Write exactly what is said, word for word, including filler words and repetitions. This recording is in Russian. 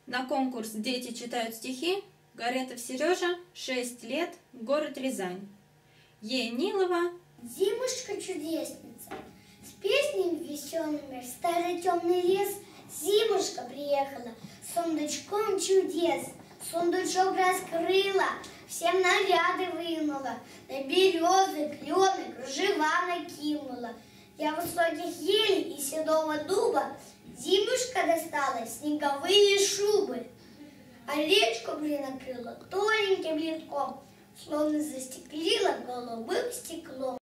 На конкурс «Дети читают стихи» Горетов Сережа, шесть лет, город Рязань. Е. Нилова. Зимушка-чудесница, с песнями веселыми в старый темный лес зимушка приехала с сундучком чудес. Сундучок раскрыла, всем наряды вынула, на березы, клены, кружева накинула. Для высоких елей и седого дуба зимушка достала снеговые шубы, а речку накрыла тоненьким литком, словно застеклила голубым стеклом.